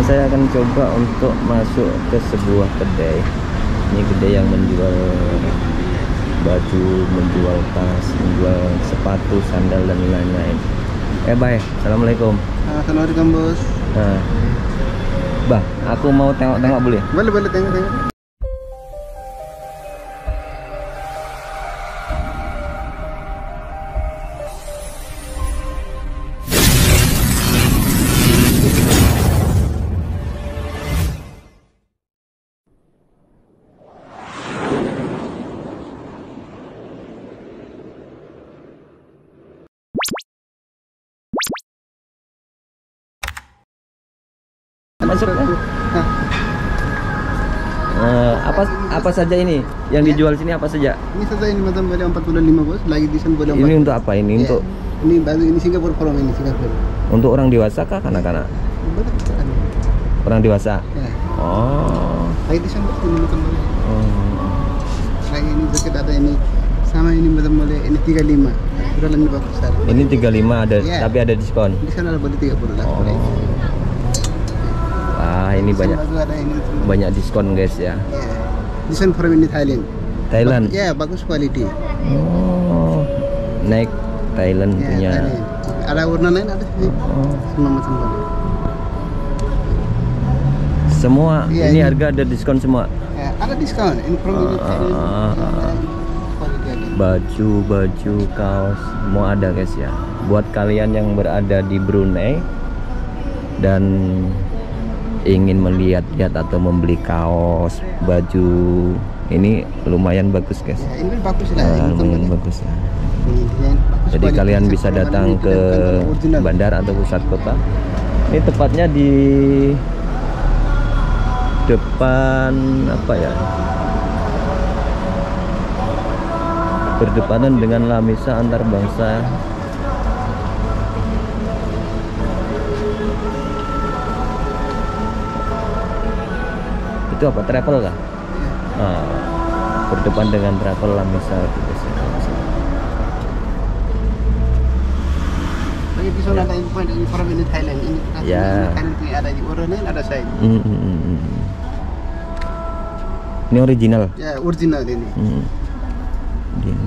Dan saya akan coba untuk masuk ke sebuah kedai. Ini kedai yang menjual baju, menjual tas, menjual sepatu, sandal dan lain-lain. Bye. Assalamualaikum. Assalamualaikum bos. Nah, Bah, aku mau tengok-tengok boleh? Boleh tengok. Masuk ya? Apa saja ini yang dijual sini, apa saja? Ini saja, ini macam boleh 45 bos, lagi desain boleh 40. Ini untuk apa ini? Untuk ini baju, ini Singapura from ini Singapura. Untuk orang dewasa kah, kanak-kanak? Orang dewasa. Ya. Oh. Lagi desain bos, ini macam boleh. Lagi ini jaket ada ini sama ini macam boleh, ini 35. Sudah lebih bagus sekarang. Ini 35 ada, Ya. tapi ada diskon. Di sana ada boleh 30 lah. Wah, ini banyak Ada ini. banyak diskon guys ya. Ya. Desain from ini Thailand. Thailand. Ya, bagus quality. Oh. Naik Thailand Ya, punya. Thailand. Ada warna lain ada sih. Semua macam boleh. Semua Iya, ini ini. harga ada diskon semua. Ya, ada diskon. Ini from ini Thailand. Quality ada. Baju, kaos, semua ada guys ya. Buat kalian yang berada di Brunei dan ingin melihat-lihat atau membeli kaos, baju, ini lumayan bagus guys. Ya, ini bagus lah. Lumayan bagus ya. Ini desain bagus, Jadi quality. kalian bisa From datang ini ke bukan original. bandar atau pusat kota. Ini tepatnya di depan apa ya? Berdepanan dengan Lamisa Antarbangsa. Itu apa, travel kah? Berdepan dengan travel Lamisa itu guys. Lagi di sana ada ini from ini Thailand. Ini Ya. Thailand ini ada di warna lain, ada saya. Ini original. Ya, original ini. Gini.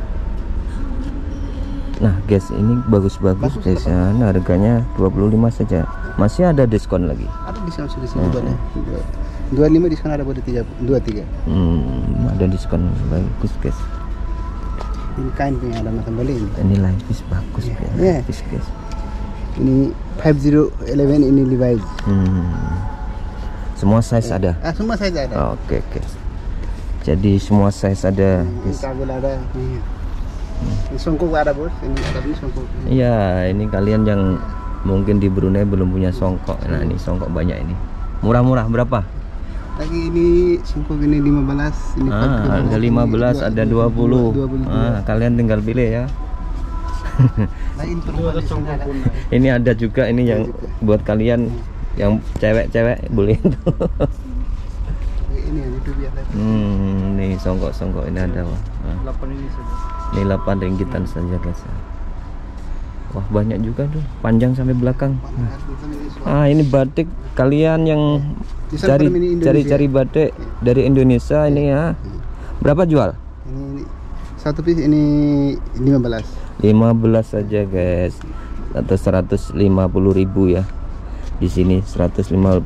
Nah guys, ini bagus-bagus Bagus, guys ya. Nah, harganya 25 saja. Masih ada diskon lagi. Ada diskon sudah sini boleh. 25 di sana ada boleh 23. Ada diskon bagus guys. Ini kain punya ada macam boleh ini. Ini Levi's bagus Ya. ya. Ya. Levi's guys. Ini 5011 ini Levi's. Semua size ada. Semua saya ada. Oke guys. Jadi semua size ada Ini guys. kabel ada. Ini songkok ada bos. Ini ada ini songkok. Iya, ini kalian yang mungkin di Brunei belum punya songkok. Nah, ini songkok banyak ini. Murah-murah berapa? Lagi ini songkok ini 15, ini 40. Ada 15, ada 20. 22. Kalian tinggal pilih ya. Lain perempuan di sana ada. Ini ada juga ini yang buat kalian yang cewek-cewek boleh tuh. Ini yang itu biasa. Nih songkok-songkok ini ada. Wah. 8 ini saja. Ini 8 ringgitan saja guys. Wah, banyak juga tuh, panjang sampai belakang. Ini batik kalian yang cari batik dari Indonesia ini ya. Berapa jual? Ini satu piece ini 15. 15 saja guys. Atau 150.000 ya. Di sini 150.000,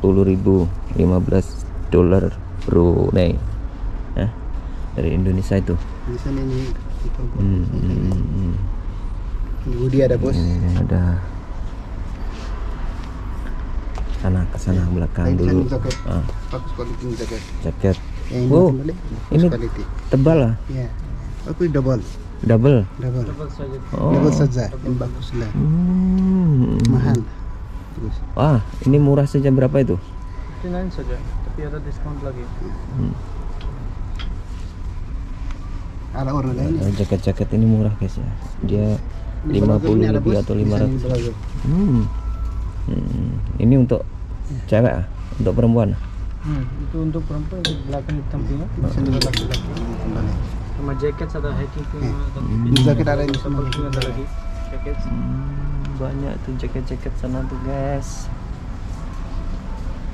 $15 Brunei. Ya. Dari Indonesia itu. Di sana ini Ini hoodie ada bos. ada. Ke sana belakang dulu. Jaket. Bagus quality jaket. Jaket. Ini Oh, boleh. ini quality. tebal lah. Ya. Aku double. Double. saja. Oh. Double saja. Ini bagus lah. Mahal. Terus. Wah, ini murah saja, berapa itu? 59 saja, tapi ada diskon lagi. Ada warna lain. Jaket-jaket ini murah guys ya. Dia 50 lebih atau 500. Ini untuk cewek ah? Untuk perempuan? Itu untuk perempuan, itu belakang hitam punya. Untuk laki-laki. Sama jaket ada hiking punya. Ini jaket ada ini semua. Punya ada lagi jaket. Banyak tuh jaket-jaket sana tuh guys.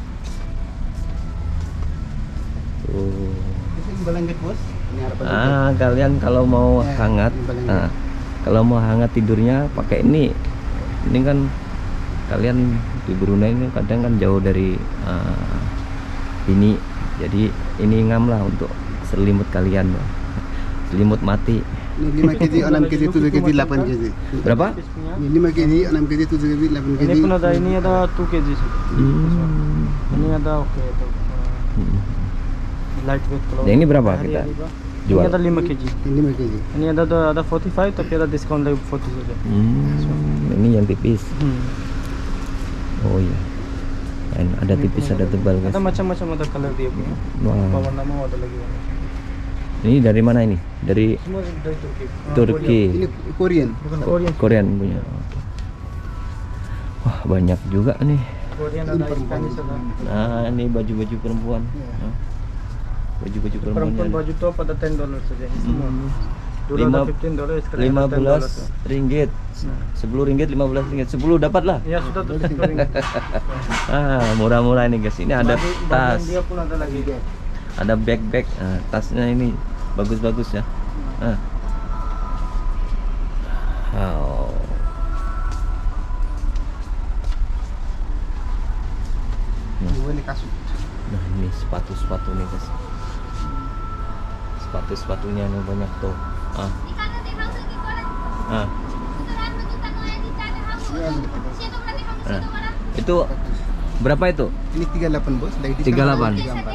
Tuh. Ini balangit bos. Ini harapan kita. Kalian kalau mau Ya, hangat, ini balangit. kalau mau hangat tidurnya pakai ini. Ini kan kalian di Brunei ini kadang kan jauh dari ini, jadi ini ngam lah untuk selimut kalian. Selimut mati. Ini 5 kg, 6 kg, 7 kg, 8 kg. Berapa? Ini 5 kg, 6 kg, 7 kg, 8 kg. Ini pun ada, ini ada 2 kg. Ini ada oke itu. Lightweight cloth. Yang ini berapa Hari kita Aliba. jual? Ini ada 5 kg. Ini 5 kg. Ini ada 45 tapi ada diskon lagi 40 saja. Ini yang tipis. Oh iya. Dan ada tipis, ada tebal guys. Ada macam-macam, ada color dia punya. Wah. Warna mau ada lagi warna. Ini dari mana ini? Dari Semua dari Turki. Turki. Ini Korean. Bukan Korean. Korean punya. Wah, banyak juga nih. Korean ada Spanish ada. Nah, ini baju-baju perempuan. Hah? Baju-baju perempuan. Perempuan baju top ada $10 saja. Semua. Dulu Lima- ada $15, sekarang ada $10. 15 ringgit. 10 ringgit, 15 ringgit. 10 dapat lah. Ya sudah tuh 10 ringgit. Murah-murah ini guys. Ini ada Bagian tas, dia pun ada lagi. ada backpack. Tasnya ini bagus-bagus ya. Oh. Ini kasut. Nah, ini sepatu-sepatu nih guys. Sepatu-sepatunya nih banyak tuh. Itu berapa itu? Ini 38 bos. Lagi di 38.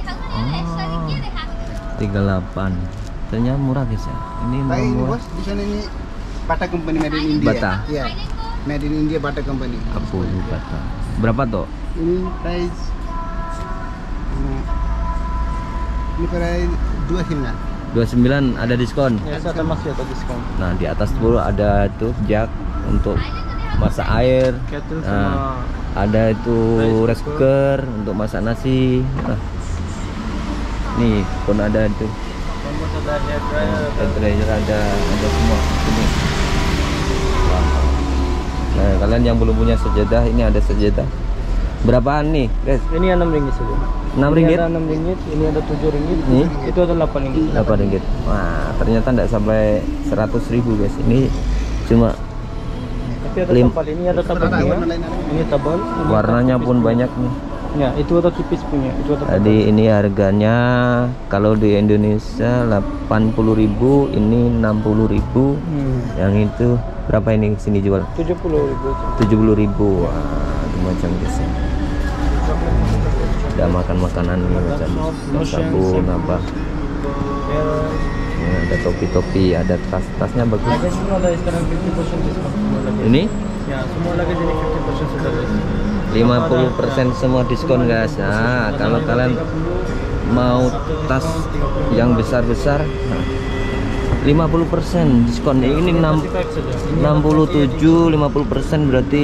34. 38. Ternyata murah guys ya. Ini Nah, ini murah. bos, di sana ini Bata Company made in India. Bata. Ya. Made in India Bata Company. Aku Bata. Berapa tuh? Ini price ini price 2,5. 29 ada diskon. Ya, saya masih ada diskon. Nah, di atas dulu ada tuh jug untuk masak air. Kettle Nah, sama ada itu rice cooker untuk masak nasi. Nah, nih pun ada itu. remote, ada hair dryer. Hair dryer ada semua ini. Nah, kalian yang belum punya sejadah, ini ada sejadah. Berapaan nih, guys? Ini 6 ringgit saja. 6 ringgit? Ini ada 6 ringgit, ini ada 7 ringgit. Ini? Itu ada 8 ringgit. 8 ringgit. Wah, ternyata tidak sampai 100.000 guys. Ini cuma Tapi ada Lim- tebal, ini ada tebal Ada punya. warna lain ada. Ini tebal. Ini warnanya ada tipis pun punya. banyak nih. Ya, itu ada tipis punya. Itu ada tebal. Tadi ini harganya kalau di Indonesia 80.000, ini 60.000. Yang itu berapa ini sini jual? 70.000. 70.000. Wah, itu macam guys ya. Ada makan-makanan nih macam sabun apa. Ya, Ini ada topi-topi, ada tas-tasnya bagus. lagi semua ada sekarang 50% diskon semua lagi. Ini Ya, semua lagi jadi 50% sudah guys. 50% semua diskon guys. Nah, kalau kalian mau tas yang besar-besar, nah, 50% diskon. Ini 67, 50% berarti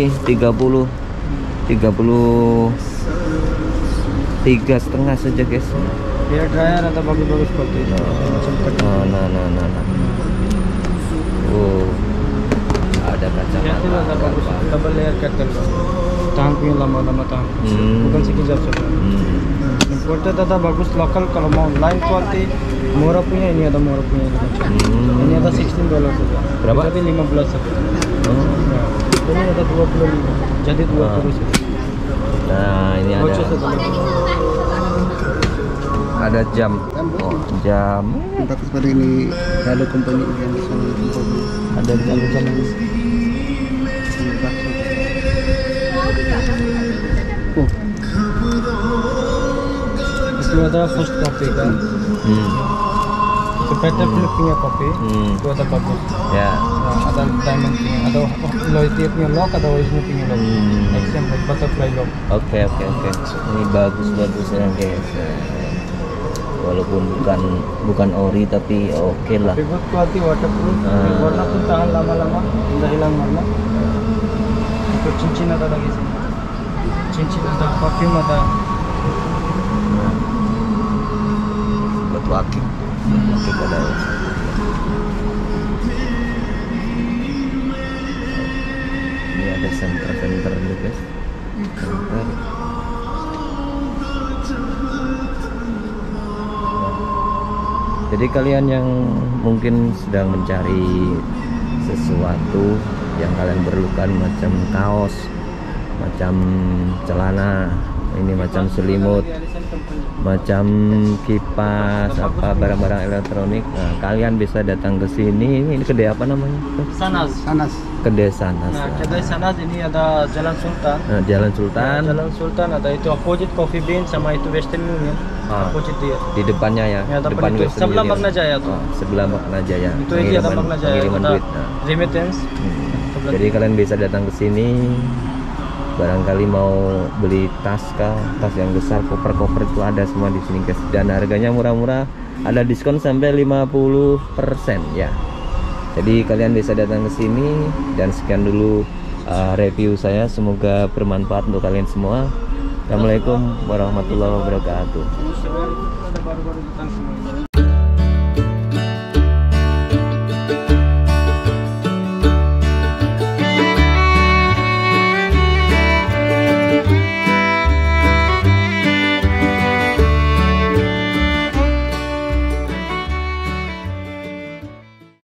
33,5 saja guys. Hair dryer ada bagus-bagus seperti itu. Macam kettle. Nah. Oh, ada Kettle ada kacamata. bagus. Double layer kettle. Tahan punya lama-lama tahan. Bukan sekejap saja. Imported ada bagus lokal. Kalau mau line quality murah punya, ini ada murah punya ini macam. Ini ada $16 saja. Berapa? Jadi 15 saja. Oh. Ya. Ini ada 25. Jadi 20 saja. Nah, ini Bocor satu lagi. ada jam. Oh, jam. Bagus pada ini Rado Company yang di sana. Ada jam-jam. Oh, Itu ada first coffee kan. Itu Peter Philip punya kopi. Itu ada bagus. Ya. Nah, ada diamond punya, ada loyalty punya lock, ada original punya lock. Example butterfly lock. Oke. Ini bagus ya guys. Walaupun bukan ori tapi oke lah. Tapi good quality waterproof. Warna pun tahan lama-lama, tidak hilang warna. Itu cincin ada lagi sini. Cincin ada, perfume ada. Batu akik ada. Ini ada center nih guys. Center. Jadi kalian yang mungkin sedang mencari sesuatu yang kalian perlukan, macam kaos, macam celana, ini macam selimut, macam kipas, apa barang-barang elektronik, nah, kalian bisa datang ke sini. Ini kedai apa namanya? Sanas. Sanas. Kedai Sanas. Nah, Ya. kedai Sanas ini ada Jalan Sultan. Nah, Jalan Sultan. Jalan Sultan ada itu opposite Coffee Bean sama itu Western Union. Ah. Opposite dia. Di depannya ya. Ya, depan depan itu. Western Sebelah Union. Magna Jaya tuh. Oh, sebelah Magna Jaya. Itu aja ada Magna Jaya. Pengiriman Ada duit. Nah. remittance. Jadi kalian bisa datang ke sini. Barangkali mau beli tas kah, tas yang besar, koper-koper itu ada semua di sini guys. Dan harganya murah-murah, ada diskon sampai 50% ya. Jadi kalian bisa datang ke sini. Dan sekian dulu review saya, semoga bermanfaat untuk kalian semua. Assalamualaikum warahmatullahi wabarakatuh. Ada baru-baru datang semua.